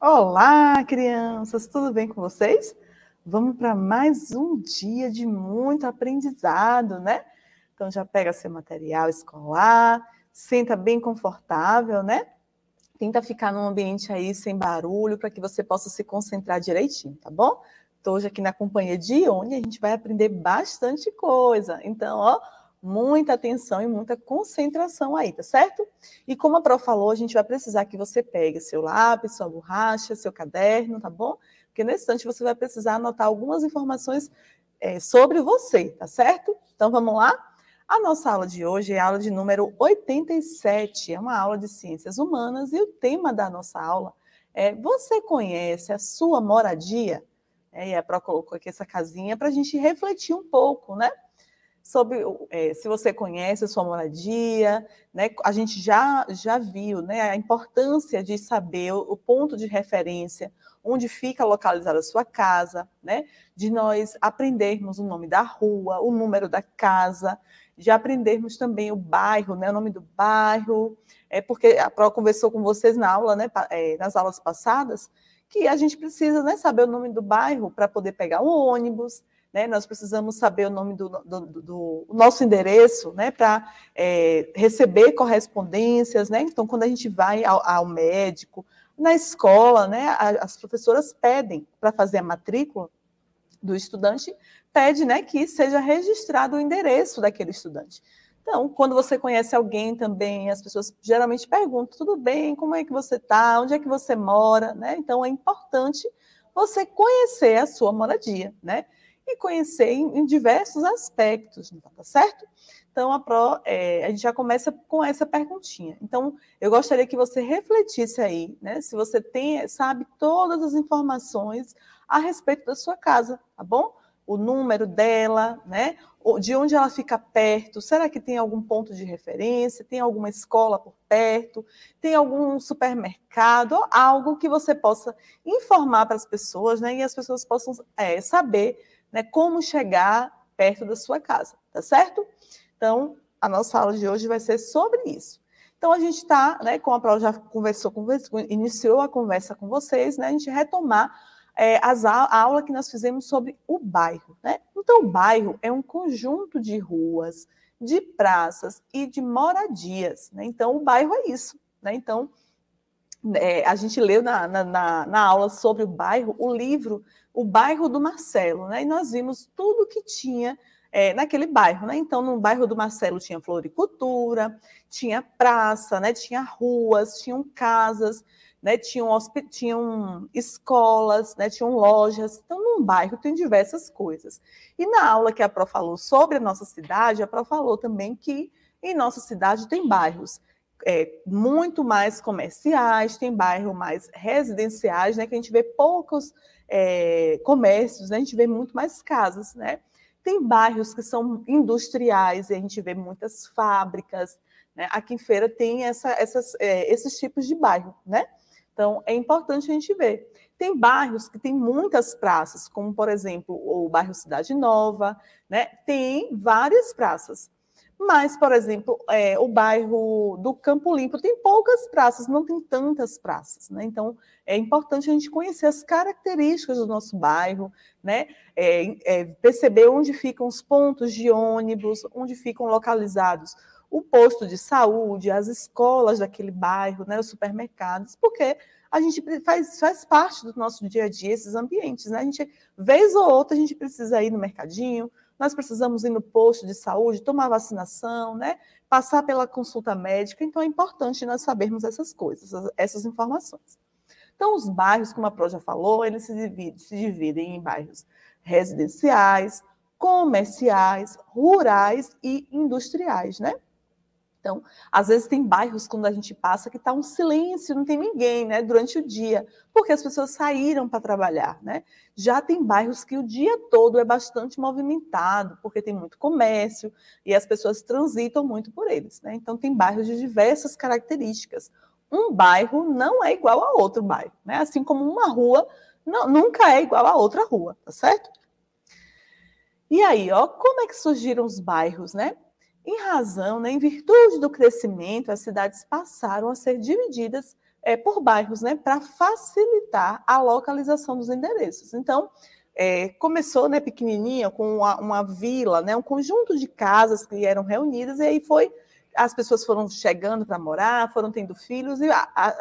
Olá, crianças, tudo bem com vocês? Vamos para mais um dia de muito aprendizado, né? Então já pega seu material escolar, senta bem confortável, né? Tenta ficar num ambiente aí sem barulho para que você possa se concentrar direitinho, tá bom? Estou hoje aqui na companhia de Ione e a gente vai aprender bastante coisa. Então, ó, muita atenção e muita concentração aí, tá certo? E como a Pro falou, a gente vai precisar que você pegue seu lápis, sua borracha, seu caderno, tá bom? Porque nesse instante você vai precisar anotar algumas informações sobre você, tá certo? Então vamos lá? A nossa aula de hoje é a aula de número 87, é uma aula de ciências humanas e o tema da nossa aula é: você conhece a sua moradia? E a Pro colocou aqui essa casinha para a gente refletir um pouco, né? Sobre se você conhece a sua moradia, né? A gente já viu, né, a importância de saber o ponto de referência, onde fica localizada a sua casa, né? De nós aprendermos o nome da rua, o número da casa, de aprendermos também o bairro, né, o nome do bairro, porque a Pro conversou com vocês na aula, né, nas aulas passadas, que a gente precisa, né, saber o nome do bairro para poder pegar um ônibus, né, nós precisamos saber o nome do nosso endereço, né, para receber correspondências, né? Então, quando a gente vai ao médico, na escola, né, as professoras pedem para fazer a matrícula do estudante, pede, né, que seja registrado o endereço daquele estudante. Então, quando você conhece alguém também, as pessoas geralmente perguntam: tudo bem, como é que você está, onde é que você mora, né? Então, é importante você conhecer a sua moradia, né? E conhecer em diversos aspectos, tá certo? Então, a gente já começa com essa perguntinha. Então, eu gostaria que você refletisse aí, né? Se você sabe todas as informações a respeito da sua casa, tá bom? O número dela, né? De onde ela fica perto, será que tem algum ponto de referência, tem alguma escola por perto, tem algum supermercado, algo que você possa informar para as pessoas, né? E as pessoas possam saber, né, como chegar perto da sua casa, tá certo? Então, a nossa aula de hoje vai ser sobre isso. Então, a gente está, né, como a Pró já iniciou a conversa com vocês, né, a gente retomar a aula que nós fizemos sobre o bairro, né? Então, o bairro é um conjunto de ruas, de praças e de moradias, né? Então, o bairro é isso, né? Então, a gente leu na aula sobre o bairro, o livro O Bairro do Marcelo, né? E nós vimos tudo que tinha naquele bairro, né? Então, no bairro do Marcelo tinha floricultura, tinha praça, né? Tinha ruas, tinham casas, né? Tinham escolas, né? Tinham lojas. Então, num bairro tem diversas coisas. E na aula que a Pró falou sobre a nossa cidade, a Pró falou também que em nossa cidade tem bairros muito mais comerciais, tem bairros mais residenciais, né? Que a gente vê poucos comércios, né? A gente vê muito mais casas, né? Tem bairros que são industriais e a gente vê muitas fábricas, né? Aqui em Feira tem esses tipos de bairro, né? Então, é importante a gente ver. Tem bairros que tem muitas praças, como, por exemplo, o bairro Cidade Nova, né? Tem várias praças. Mas, por exemplo, o bairro do Campo Limpo tem poucas praças, não tem tantas praças, né? Então, é importante a gente conhecer as características do nosso bairro, né? Perceber onde ficam os pontos de ônibus, onde ficam localizados o posto de saúde, as escolas daquele bairro, né? Os supermercados, porque a gente faz parte do nosso dia a dia esses ambientes, né? A gente, vez ou outra, a gente precisa ir no mercadinho, nós precisamos ir no posto de saúde, tomar vacinação, né? Passar pela consulta médica, então é importante nós sabermos essas coisas, essas informações. Então, os bairros, como a Pró já falou, eles se dividem em bairros residenciais, comerciais, rurais e industriais, né? Então, às vezes tem bairros, quando a gente passa, que está um silêncio, não tem ninguém, né, durante o dia, porque as pessoas saíram para trabalhar, né? Já tem bairros que o dia todo é bastante movimentado, porque tem muito comércio e as pessoas transitam muito por eles, né? Então, tem bairros de diversas características. Um bairro não é igual a outro bairro, né? Assim como uma rua nunca é igual a outra rua, tá certo? E aí, ó, como é que surgiram os bairros, né? Em razão, né, em virtude do crescimento, as cidades passaram a ser divididas por bairros, né, para facilitar a localização dos endereços. Então, começou, né, pequenininha, com uma vila, né, um conjunto de casas que eram reunidas, e aí as pessoas foram chegando para morar, foram tendo filhos, e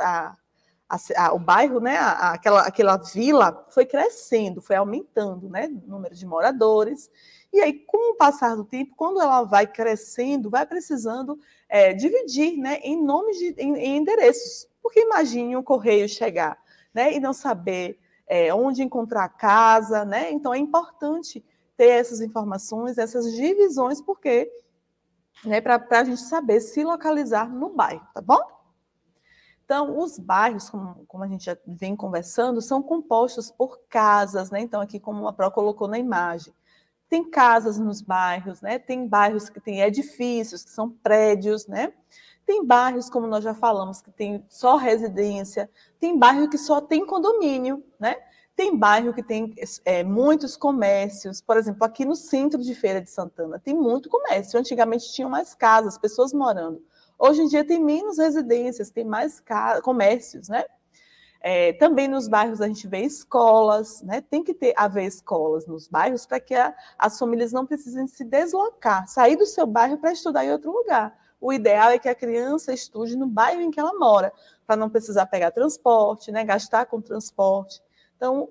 o bairro, né, aquela vila foi crescendo, foi aumentando, né, o número de moradores. E aí, com o passar do tempo, quando ela vai crescendo, vai precisando dividir, né, em endereços. Porque imagine um correio chegar, né, e não saber onde encontrar a casa, né? Então é importante ter essas informações, essas divisões, porque, né, para a gente saber se localizar no bairro, tá bom? Então, os bairros, como a gente já vem conversando, são compostos por casas, né? Então, aqui, como a Pró colocou na imagem, tem casas nos bairros, né? Tem bairros que têm edifícios, que são prédios, né? Tem bairros, como nós já falamos, que tem só residência, tem bairro que só tem condomínio, né? Tem bairro que tem muitos comércios, por exemplo, aqui no centro de Feira de Santana, tem muito comércio. Antigamente tinham mais casas, pessoas morando. Hoje em dia tem menos residências, tem mais comércios, né? Também nos bairros a gente vê escolas, né? Tem que haver escolas nos bairros para que as famílias não precisem se deslocar, sair do seu bairro para estudar em outro lugar. O ideal é que a criança estude no bairro em que ela mora, para não precisar pegar transporte, né? Gastar com transporte. Então,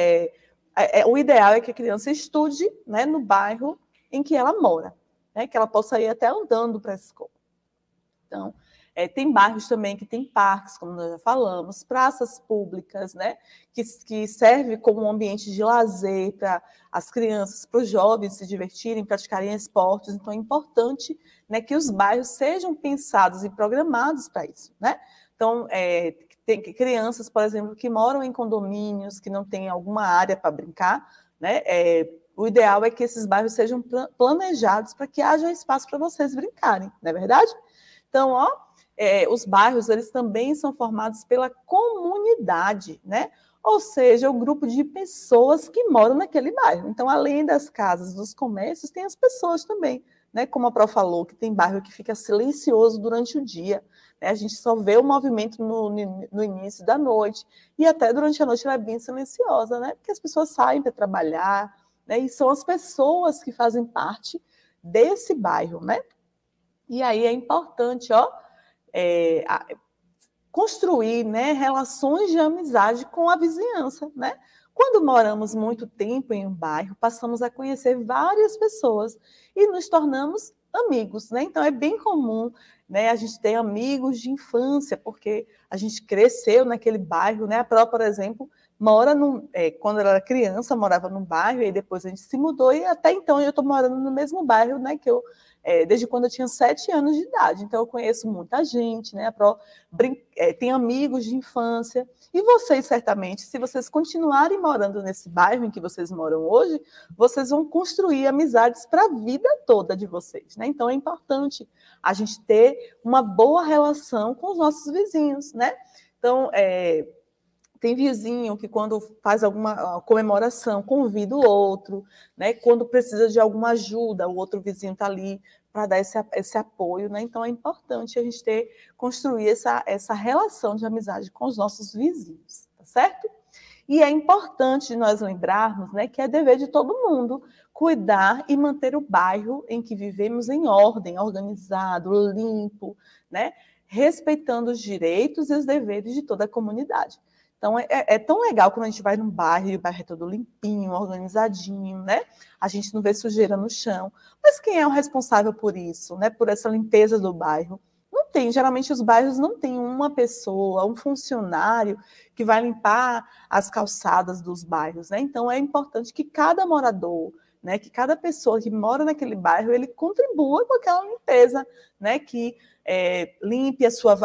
o ideal é que a criança estude, né, no bairro em que ela mora, né? Que ela possa ir até andando para a escola. Então, tem bairros também que tem parques, como nós já falamos, praças públicas, né, que serve como um ambiente de lazer para as crianças, para os jovens se divertirem, praticarem esportes. Então, é importante, né, que os bairros sejam pensados e programados para isso, né? Então, tem crianças, por exemplo, que moram em condomínios, que não têm alguma área para brincar, né? O ideal é que esses bairros sejam planejados para que haja espaço para vocês brincarem, não é verdade? Então, os bairros, eles também são formados pela comunidade, né? Ou seja, o grupo de pessoas que moram naquele bairro. Então, além das casas, dos comércios, tem as pessoas também, né? Como a Pró falou, que tem bairro que fica silencioso durante o dia, né? A gente só vê o movimento no início da noite, e até durante a noite ela é bem silenciosa, né? Porque as pessoas saem para trabalhar, né? E são as pessoas que fazem parte desse bairro, né? E aí é importante, construir, né, relações de amizade com a vizinhança, né? Quando moramos muito tempo em um bairro, passamos a conhecer várias pessoas e nos tornamos amigos, né? Então é bem comum, né, a gente ter amigos de infância, porque a gente cresceu naquele bairro, né? A Pró, por exemplo, quando ela era criança, morava num bairro, e depois a gente se mudou, e até então eu estou morando no mesmo bairro, né, desde quando eu tinha 7 anos de idade. Então, eu conheço muita gente, né? Tem amigos de infância. E vocês, certamente, se vocês continuarem morando nesse bairro em que vocês moram hoje, vocês vão construir amizades para a vida toda de vocês, né? Então, é importante a gente ter uma boa relação com os nossos vizinhos, né? Então, tem vizinho que, quando faz alguma comemoração, convida o outro, né? Quando precisa de alguma ajuda, o outro vizinho está ali para dar esse apoio, né? Então, é importante a gente construir essa relação de amizade com os nossos vizinhos, tá certo? E é importante nós lembrarmos, né, que é dever de todo mundo cuidar e manter o bairro em que vivemos em ordem, organizado, limpo, né? Respeitando os direitos e os deveres de toda a comunidade. Então, é tão legal quando a gente vai num bairro e o bairro é todo limpinho, organizadinho, né? A gente não vê sujeira no chão. Mas quem é o responsável por isso, né? Por essa limpeza do bairro? Não tem. Geralmente, os bairros não têm uma pessoa, um funcionário que vai limpar as calçadas dos bairros, né? Então, é importante que cada morador, né, que cada pessoa que mora naquele bairro, ele contribua com aquela limpeza, né? Que limpe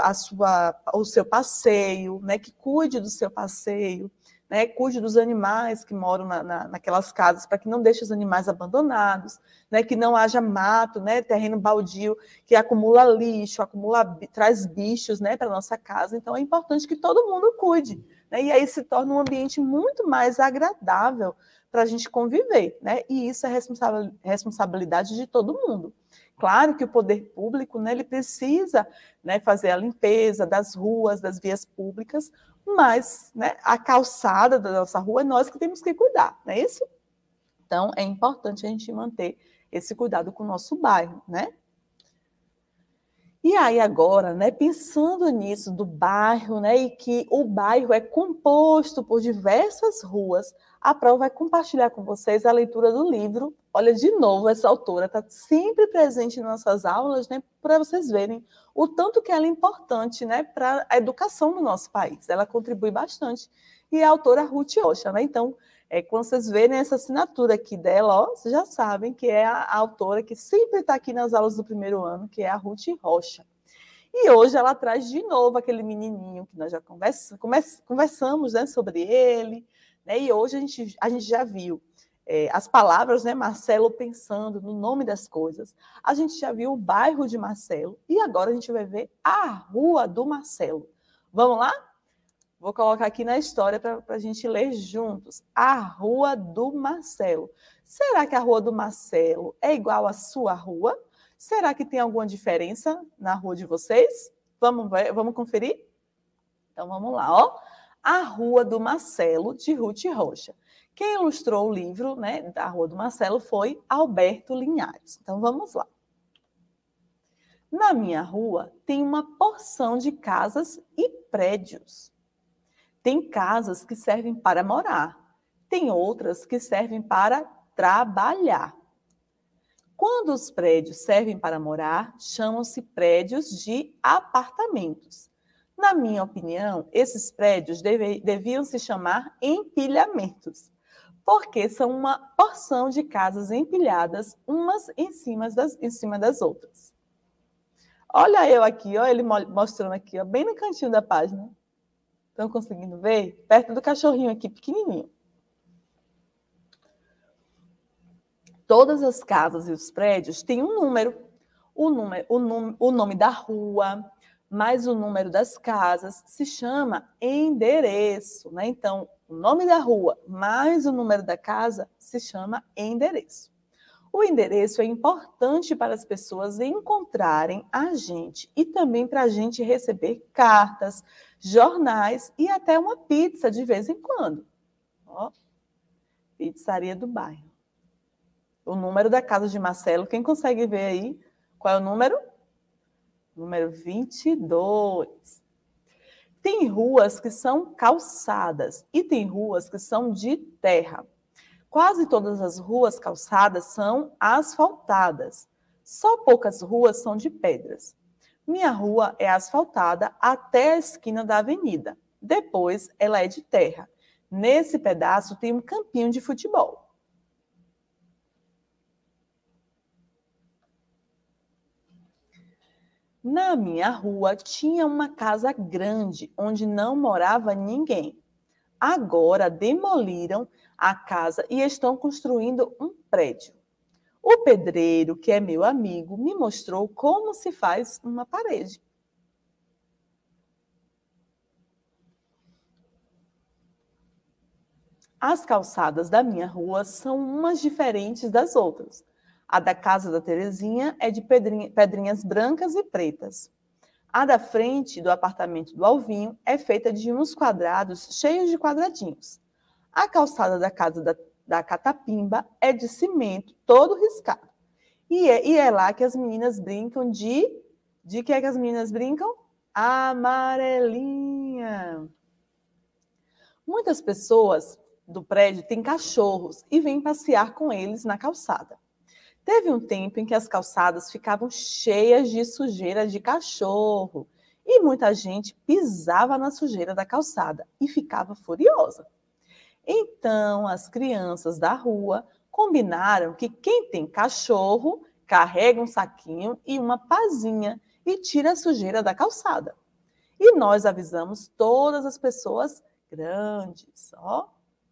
o seu passeio, né, que cuide do seu passeio, né, cuide dos animais que moram naquelas casas, para que não deixe os animais abandonados, né, que não haja mato, né, terreno baldio que acumula lixo, traz bichos, né, para a nossa casa. Então é importante que todo mundo cuide, né, e aí se torna um ambiente muito mais agradável para a gente conviver, né, e isso é responsabilidade de todo mundo. Claro que o poder público, né, ele precisa, né, fazer a limpeza das ruas, das vias públicas, mas, né, a calçada da nossa rua é nós que temos que cuidar, não é isso? Então, é importante a gente manter esse cuidado com o nosso bairro, né? E aí agora, né, pensando nisso do bairro, né, e que o bairro é composto por diversas ruas, a Prol vai compartilhar com vocês a leitura do livro. Olha, de novo, essa autora está sempre presente nas nossas aulas, né, para vocês verem o tanto que ela é importante, né, para a educação do nosso país. Ela contribui bastante. E é a autora Ruth Rocha, né? Então, quando vocês verem essa assinatura aqui dela, ó, vocês já sabem que é a autora que sempre está aqui nas aulas do primeiro ano, que é a Ruth Rocha. E hoje ela traz de novo aquele menininho que nós já conversamos, né, sobre ele, né, e hoje a gente já viu as palavras, né, Marcelo pensando no nome das coisas, a gente já viu o bairro de Marcelo, e agora a gente vai ver a rua do Marcelo. Vamos lá? Vou colocar aqui na história para a gente ler juntos. A Rua do Marcelo. Será que a Rua do Marcelo é igual à sua rua? Será que tem alguma diferença na rua de vocês? Vamos ver, vamos conferir? Então vamos lá, ó. A Rua do Marcelo, de Ruth Rocha. Quem ilustrou o livro, né, da Rua do Marcelo foi Alberto Linhares. Então vamos lá. Na minha rua tem uma porção de casas e prédios. Tem casas que servem para morar, tem outras que servem para trabalhar. Quando os prédios servem para morar, chamam-se prédios de apartamentos. Na minha opinião, esses prédios deviam se chamar empilhamentos, porque são uma porção de casas empilhadas umas em cima das outras. Olha eu aqui, ó, ele mostrando aqui, ó, bem no cantinho da página. Estão conseguindo ver? Perto do cachorrinho aqui, pequenininho. Todas as casas e os prédios têm um número. O nome da rua, mais o número das casas, se chama endereço, né? Então, o nome da rua mais o número da casa se chama endereço. O endereço é importante para as pessoas encontrarem a gente e também para a gente receber cartas, jornais e até uma pizza de vez em quando. Ó, pizzaria do bairro. O número da casa de Marcelo, quem consegue ver aí? Qual é o número? Número 22. Tem ruas que são calçadas e tem ruas que são de terra. Quase todas as ruas calçadas são asfaltadas. Só poucas ruas são de pedras. Minha rua é asfaltada até a esquina da avenida. Depois, ela é de terra. Nesse pedaço tem um campinho de futebol. Na minha rua tinha uma casa grande onde não morava ninguém. Agora demoliram a casa e estão construindo um prédio. O pedreiro, que é meu amigo, me mostrou como se faz uma parede. As calçadas da minha rua são umas diferentes das outras. A da casa da Terezinha é de pedrinhas brancas e pretas. A da frente do apartamento do Alvinho é feita de uns quadrados cheios de quadradinhos. A calçada da casa da Catapimba é de cimento, todo riscado. E é lá que as meninas brincam de... De que é que as meninas brincam? Amarelinha. Muitas pessoas do prédio têm cachorros e vêm passear com eles na calçada. Teve um tempo em que as calçadas ficavam cheias de sujeira de cachorro e muita gente pisava na sujeira da calçada e ficava furiosa. Então, as crianças da rua combinaram que quem tem cachorro carrega um saquinho e uma pazinha e tira a sujeira da calçada. E nós avisamos todas as pessoas grandes, ó.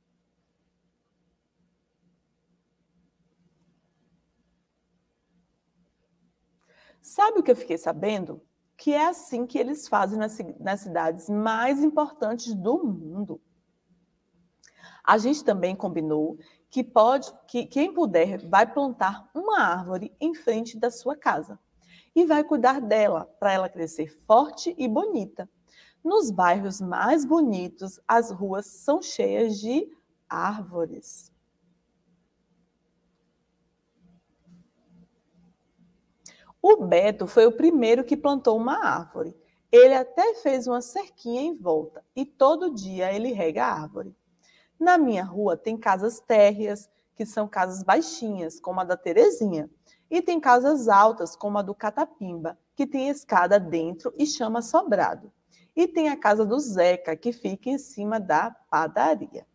Sabe o que eu fiquei sabendo? Que é assim que eles fazem nas cidades mais importantes do mundo. A gente também combinou que quem puder vai plantar uma árvore em frente da sua casa e vai cuidar dela para ela crescer forte e bonita. Nos bairros mais bonitos, as ruas são cheias de árvores. O Beto foi o primeiro que plantou uma árvore. Ele até fez uma cerquinha em volta e todo dia ele rega a árvore. Na minha rua tem casas térreas, que são casas baixinhas, como a da Terezinha, e tem casas altas, como a do Catapimba, que tem escada dentro e chama sobrado. E tem a casa do Zeca, que fica em cima da padaria.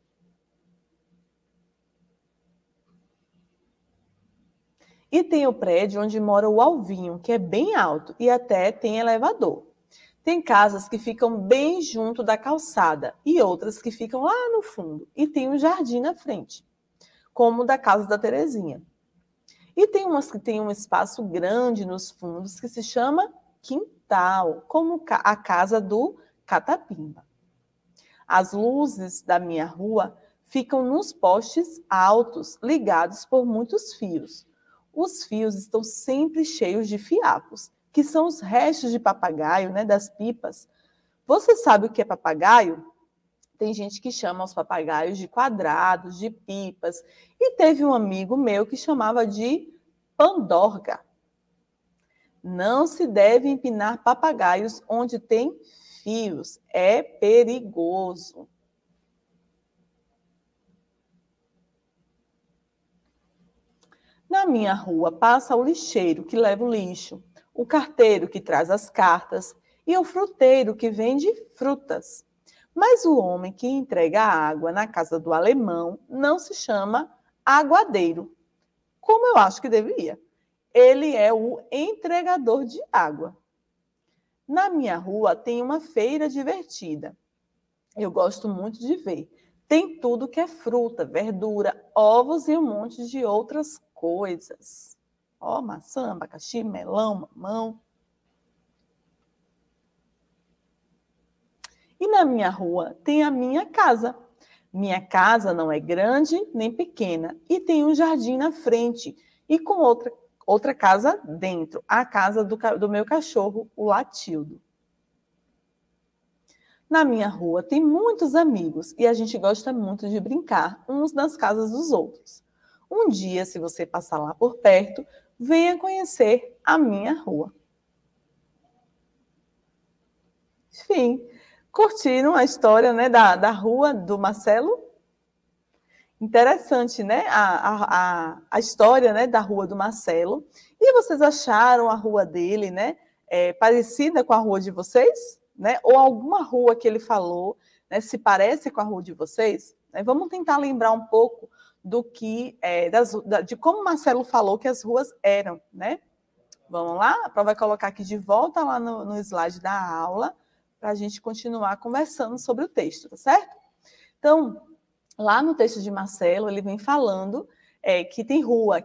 E tem o prédio onde mora o Alvinho, que é bem alto e até tem elevador. Tem casas que ficam bem junto da calçada e outras que ficam lá no fundo. E tem um jardim na frente, como o da casa da Terezinha. E tem umas que tem um espaço grande nos fundos que se chama quintal, como a casa do Catapimba. As luzes da minha rua ficam nos postes altos, ligados por muitos fios. Os fios estão sempre cheios de fiapos, que são os restos de papagaio, né, das pipas. Você sabe o que é papagaio? Tem gente que chama os papagaios de quadrados, de pipas. E teve um amigo meu que chamava de pandorga. Não se deve empinar papagaios onde tem fios. É perigoso. Na minha rua passa o lixeiro que leva o lixo, o carteiro que traz as cartas e o fruteiro que vende frutas. Mas o homem que entrega a água na casa do alemão não se chama aguadeiro, como eu acho que deveria. Ele é o entregador de água. Na minha rua tem uma feira divertida. Eu gosto muito de ver. Tem tudo que é fruta, verdura, ovos e um monte de outras coisas. Ó, maçã, abacaxi, melão, mamão. E na minha rua tem a minha casa. Minha casa não é grande nem pequena e tem um jardim na frente e com outra casa dentro, a casa do meu cachorro, o Latildo. Na minha rua tem muitos amigos e a gente gosta muito de brincar uns nas casas dos outros. Um dia, se você passar lá por perto, venha conhecer a minha rua. Enfim, curtiram a história, né, da rua do Marcelo? Interessante, né? A história, né, da rua do Marcelo. E vocês acharam a rua dele, né, parecida com a rua de vocês? Né? Ou alguma rua que ele falou, né, se parece com a rua de vocês? Vamos tentar lembrar um pouco do que de como Marcelo falou que as ruas eram, né? Vamos lá? A prova vai colocar aqui de volta lá no slide da aula para a gente continuar conversando sobre o texto, tá certo? Então, lá no texto de Marcelo, ele vem falando que tem rua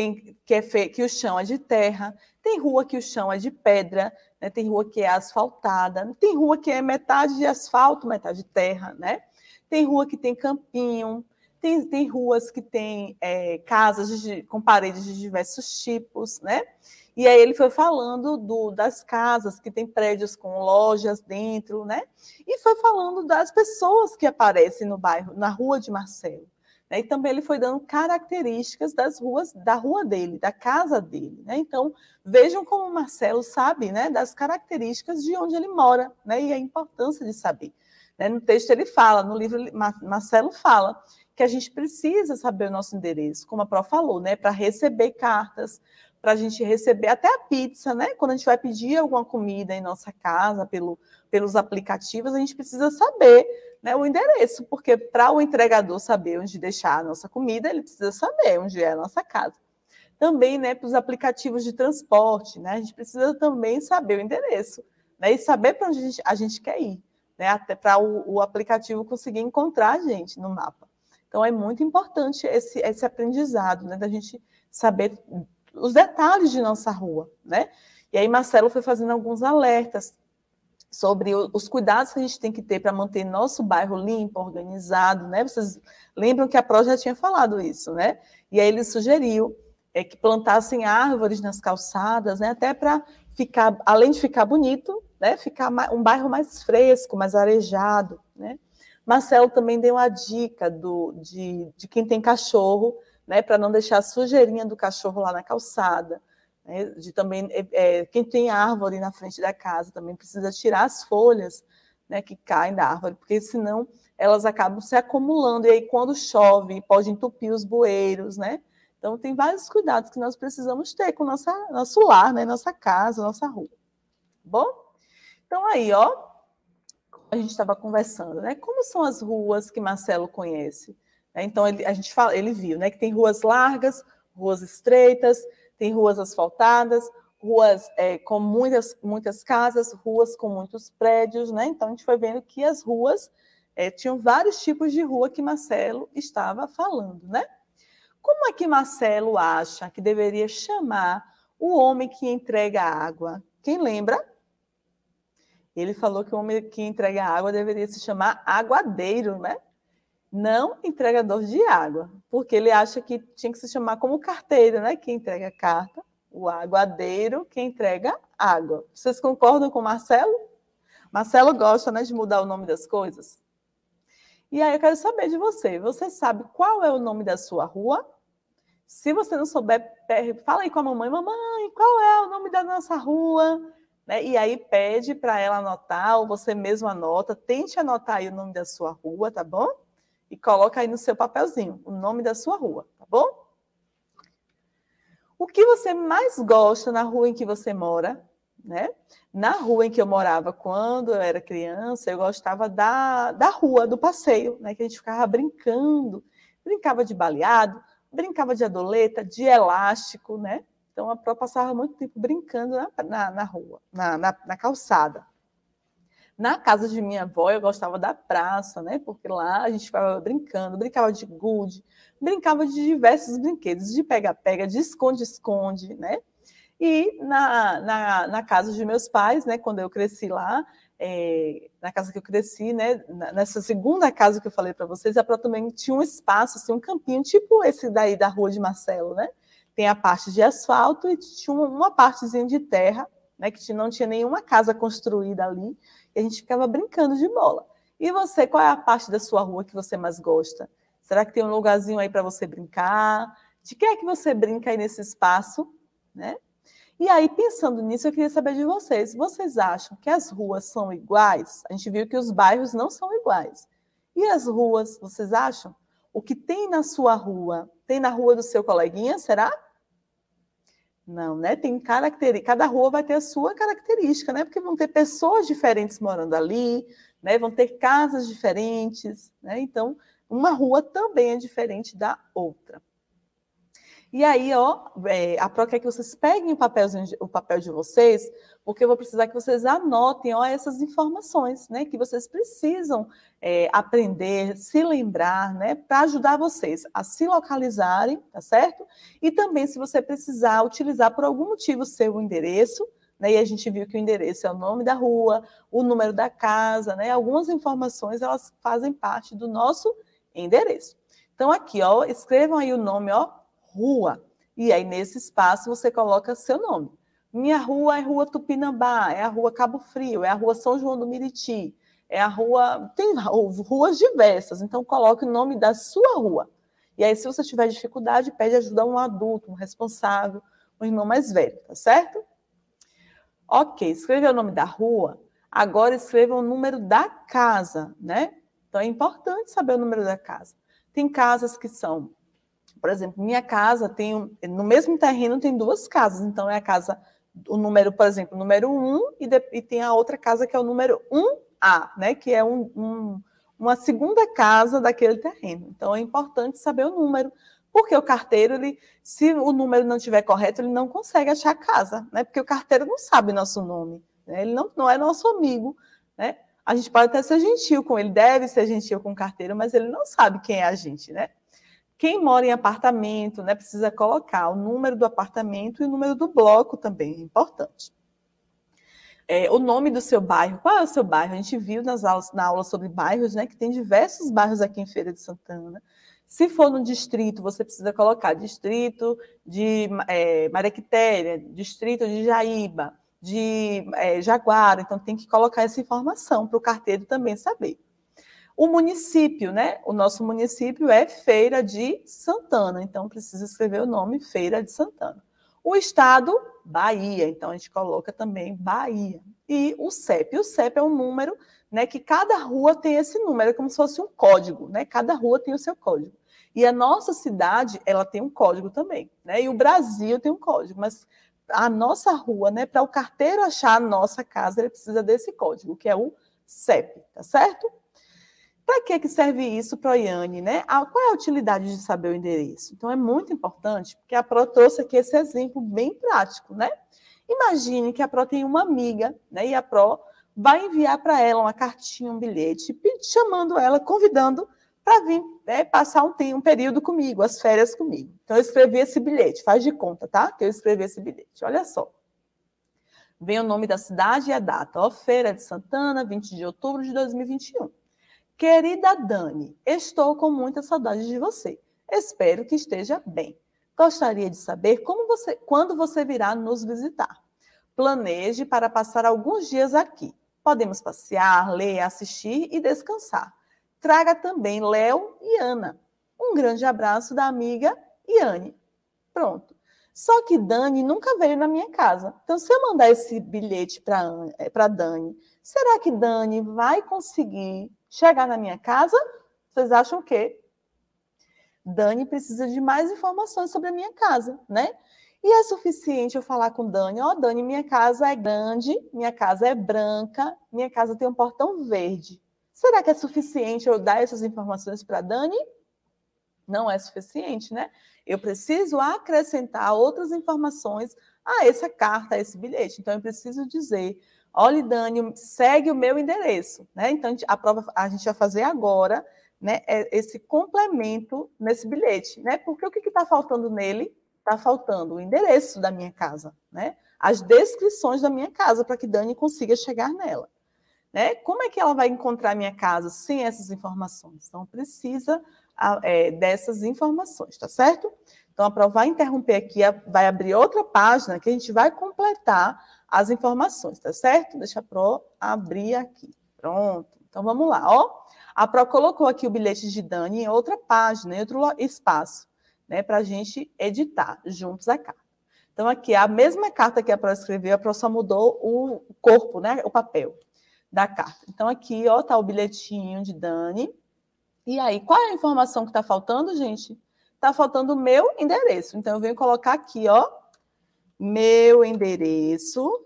que o chão é de terra, tem rua que o chão é de pedra, né? Tem rua que é asfaltada, tem rua que é metade de asfalto, metade de terra, né? Tem rua que tem campinho, tem ruas que tem casas com paredes de diversos tipos, né? E aí ele foi falando das casas que tem prédios com lojas dentro, né? E foi falando das pessoas que aparecem no bairro, na rua de Marcelo. Né? E também ele foi dando características das ruas, da rua dele, da casa dele. Né? Então, vejam como o Marcelo sabe, né, das características de onde ele mora, né, e a importância de saber. Né? No texto ele fala, no livro Marcelo fala que a gente precisa saber o nosso endereço, como a Pró falou, né, para receber cartas, para a gente receber até a pizza, né? Quando a gente vai pedir alguma comida em nossa casa pelos aplicativos, a gente precisa saber, né, o endereço, porque para o entregador saber onde deixar a nossa comida, ele precisa saber onde é a nossa casa. Também, né, para os aplicativos de transporte, né, a gente precisa também saber o endereço, né, e saber para onde a gente quer ir, né, até para o aplicativo conseguir encontrar a gente no mapa. Então, é muito importante esse aprendizado, né, da gente saber os detalhes de nossa rua, né? E aí Marcelo foi fazendo alguns alertas sobre os cuidados que a gente tem que ter para manter nosso bairro limpo, organizado, né? Vocês lembram que a Pro já tinha falado isso, né? E aí ele sugeriu que plantassem árvores nas calçadas, né? Até para ficar, além de ficar bonito, né? Ficar um bairro mais fresco, mais arejado, né? Marcelo também deu a dica de quem tem cachorro, né? Para não deixar a sujeirinha do cachorro lá na calçada. Né, de também quem tem árvore na frente da casa também precisa tirar as folhas, né, que caem da árvore, porque senão elas acabam se acumulando, e aí quando chove pode entupir os bueiros, né? Então tem vários cuidados que nós precisamos ter com nosso lar, né, nossa casa, nossa rua. Bom? Então aí, ó, a gente estava conversando, né? Como são as ruas que Marcelo conhece? Então ele viu, né, que tem ruas largas, ruas estreitas, tem ruas asfaltadas, ruas com muitas casas, ruas com muitos prédios, né? Então a gente foi vendo que as ruas tinham vários tipos de rua que Marcelo estava falando, né? Como é que Marcelo acha que deveria chamar o homem que entrega água? Quem lembra? Ele falou que o homem que entrega água deveria se chamar aguadeiro, né? Não entregador de água, porque ele acha que tinha que se chamar como carteiro, né? Que entrega carta, o aguadeiro que entrega água. Vocês concordam com o Marcelo? Marcelo gosta, né, de mudar o nome das coisas. E aí eu quero saber de você. Você sabe qual é o nome da sua rua? Se você não souber, fala aí com a mamãe. Mamãe, qual é o nome da nossa rua? Né? E aí pede para ela anotar, ou você mesmo anota. Tente anotar aí o nome da sua rua, tá bom? E coloca aí no seu papelzinho o nome da sua rua, tá bom? O que você mais gosta na rua em que você mora, né? Na rua em que eu morava quando eu era criança, eu gostava da rua, do passeio, né? Que a gente ficava brincando, brincava de baleado, brincava de adoleta, de elástico, né? Então a Pro passava muito tempo brincando na rua, na calçada. Na casa de minha avó, eu gostava da praça, né? Porque lá a gente ficava brincando, brincava de gude, brincava de diversos brinquedos, de pega-pega, de esconde-esconde, né? E na casa de meus pais, né? Quando eu cresci lá, na casa que eu cresci, né? Nessa segunda casa que eu falei para vocês, a Pro também tinha um espaço, assim, um campinho, tipo esse daí da rua de Marcelo, né? Tem a parte de asfalto e tinha uma partezinha de terra, né? Que não tinha nenhuma casa construída ali. E a gente ficava brincando de bola. E você, qual é a parte da sua rua que você mais gosta? Será que tem um lugarzinho aí para você brincar? De que é que você brinca aí nesse espaço? Né? E aí, pensando nisso, eu queria saber de vocês. Vocês acham que as ruas são iguais? A gente viu que os bairros não são iguais. E as ruas, vocês acham? O que tem na sua rua, tem na rua do seu coleguinha, será? Não, né? Tem característica, cada rua vai ter a sua característica, né? Porque vão ter pessoas diferentes morando ali, né? Vão ter casas diferentes, né? Então, uma rua também é diferente da outra. E aí, ó, a Pro quer que vocês peguem o papel de vocês, porque eu vou precisar que vocês anotem, ó, essas informações, né? Que vocês precisam aprender, se lembrar, né? Para ajudar vocês a se localizarem, tá certo? E também, se você precisar utilizar por algum motivo o seu endereço, né? E a gente viu que o endereço é o nome da rua, o número da casa, né? Algumas informações, elas fazem parte do nosso endereço. Então, aqui, ó, escrevam aí o nome, ó, rua. E aí, nesse espaço, você coloca seu nome. Minha rua é Rua Tupinambá, é a Rua Cabo Frio, é a Rua São João do Meriti, é a rua... Tem ruas diversas, então coloque o nome da sua rua. E aí, se você tiver dificuldade, pede ajuda a um adulto, um responsável, um irmão mais velho, tá certo? Ok, escreveu o nome da rua, agora escreva o número da casa, né? Então, é importante saber o número da casa. Tem casas que são... Por exemplo, minha casa tem, no mesmo terreno tem duas casas, então é a casa, o número, por exemplo, o número 1 e tem a outra casa que é o número 1A, né, que é uma segunda casa daquele terreno. Então é importante saber o número, porque o carteiro, se o número não estiver correto, ele não consegue achar a casa, né, porque o carteiro não sabe nosso nome, né, ele não é nosso amigo, né. A gente pode até ser gentil com ele, deve ser gentil com o carteiro, mas ele não sabe quem é a gente, né. Quem mora em apartamento, né, precisa colocar o número do apartamento e o número do bloco também, é importante. o nome do seu bairro. Qual é o seu bairro? A gente viu na aula sobre bairros, né, que tem diversos bairros aqui em Feira de Santana. Se for no distrito, você precisa colocar distrito de Maria Quitéria, distrito de Jaíba, de Jaguara. Então, tem que colocar essa informação para o carteiro também saber. O município, né? O nosso município é Feira de Santana, então precisa escrever o nome Feira de Santana. O estado, Bahia, então a gente coloca também Bahia. E o CEP. O CEP é um número, né, que cada rua tem esse número, é como se fosse um código, né? Cada rua tem o seu código. E a nossa cidade, ela tem um código também, né? E o Brasil tem um código, mas a nossa rua, né, para o carteiro achar a nossa casa, ele precisa desse código, que é o CEP, tá certo? Para que serve isso, Proiane, né? Qual é a utilidade de saber o endereço? Então, é muito importante, porque a Pro trouxe aqui esse exemplo bem prático, né? Imagine que a Pro tem uma amiga, né? E a Pro vai enviar para ela uma cartinha, um bilhete, chamando ela, convidando para vir passar um período comigo, as férias comigo. Então, eu escrevi esse bilhete, faz de conta, tá? Que eu escrevi esse bilhete. Olha só. Vem o nome da cidade e a data. Ó, Feira de Santana, 20 de outubro de 2021. Querida Dani, estou com muita saudade de você. Espero que esteja bem. Gostaria de saber quando você virá nos visitar. Planeje para passar alguns dias aqui. Podemos passear, ler, assistir e descansar. Traga também Léo e Ana. Um grande abraço da amiga Iane. Pronto. Só que Dani nunca veio na minha casa. Então, se eu mandar esse bilhete para Dani, será que Dani vai conseguir chegar na minha casa? Vocês acham o quê? Dani precisa de mais informações sobre a minha casa, né? E é suficiente eu falar com Dani, Dani, minha casa é grande, minha casa é branca, minha casa tem um portão verde. Será que é suficiente eu dar essas informações para Dani? Não é suficiente, né? Eu preciso acrescentar outras informações a essa carta, a esse bilhete. Então, eu preciso dizer, olha, Dani, segue o meu endereço, né? Então, a gente vai fazer agora, né, esse complemento nesse bilhete, né? Porque o que está faltando nele? Está faltando o endereço da minha casa, né? As descrições da minha casa, para que Dani consiga chegar nela. Né? Como é que ela vai encontrar a minha casa sem essas informações? Então, precisa dessas informações, tá certo? Então, a Pro vai interromper aqui, vai abrir outra página que a gente vai completar as informações, tá certo? Deixa a Pro abrir aqui. Pronto. Então, vamos lá, ó. A Pro colocou aqui o bilhete de Dani em outra página, em outro espaço, né? Para a gente editar juntos a carta. Então, aqui, a mesma carta que a Pro escreveu, a Pro só mudou o corpo, né? O papel da carta. Então, aqui, ó, tá o bilhetinho de Dani. E aí, qual é a informação que está faltando, gente? Está faltando o meu endereço. Então, eu venho colocar aqui, ó, meu endereço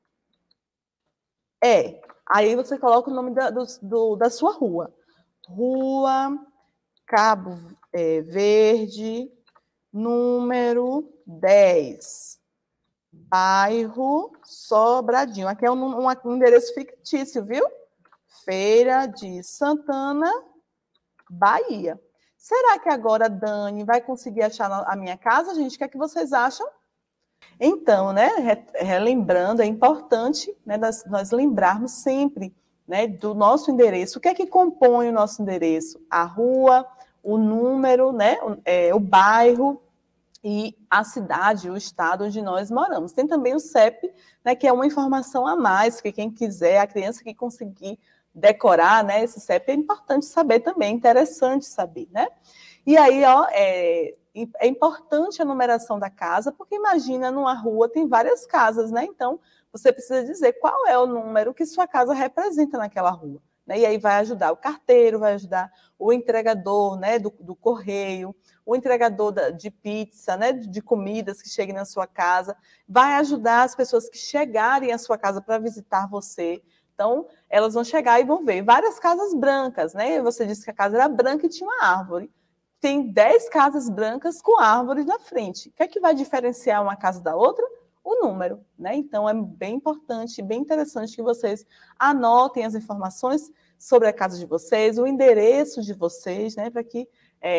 é. Aí você coloca o nome da sua rua. Rua Cabo Verde, número 10. Bairro Sobradinho. Aqui é um endereço fictício, viu? Feira de Santana, Bahia. Será que agora a Dani vai conseguir achar a minha casa, gente? O que é que vocês acham? Então, né, relembrando, é importante, né, nós lembrarmos sempre, né, do nosso endereço. O que é que compõe o nosso endereço? A rua, o número, né, o bairro e a cidade, o estado onde nós moramos. Tem também o CEP, né, que é uma informação a mais, que quem quiser, a criança que conseguir decorar, né, esse CEP é importante saber também, é interessante saber, né? E aí, ó, é importante a numeração da casa, porque imagina, numa rua tem várias casas, né? Então, você precisa dizer qual é o número que sua casa representa naquela rua, né? E aí vai ajudar o carteiro, vai ajudar o entregador, né, do correio, o entregador de pizza, né, de comidas que cheguem na sua casa, vai ajudar as pessoas que chegarem à sua casa para visitar você. Então, elas vão chegar e vão ver várias casas brancas, né? Você disse que a casa era branca e tinha uma árvore. Tem 10 casas brancas com árvores na frente. O que é que vai diferenciar uma casa da outra? O número, né? Então, é bem importante, bem interessante que vocês anotem as informações sobre a casa de vocês, o endereço de vocês, né? Para que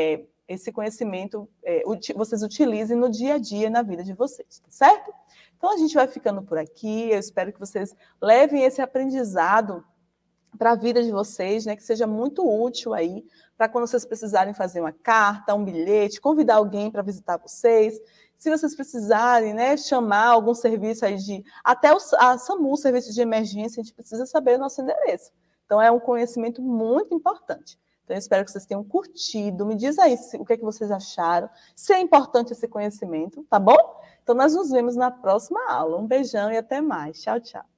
esse conhecimento vocês utilizem no dia a dia, na vida de vocês, tá certo? Então, a gente vai ficando por aqui. Eu espero que vocês levem esse aprendizado para a vida de vocês, né, que seja muito útil aí, para quando vocês precisarem fazer uma carta, um bilhete, convidar alguém para visitar vocês. Se vocês precisarem, né, chamar algum serviço aí até a SAMU, Serviço de Emergência, a gente precisa saber o nosso endereço. Então, é um conhecimento muito importante. Então, eu espero que vocês tenham curtido. Me diz aí o que é que vocês acharam, se é importante esse conhecimento, tá bom? Então, nós nos vemos na próxima aula. Um beijão e até mais. Tchau, tchau.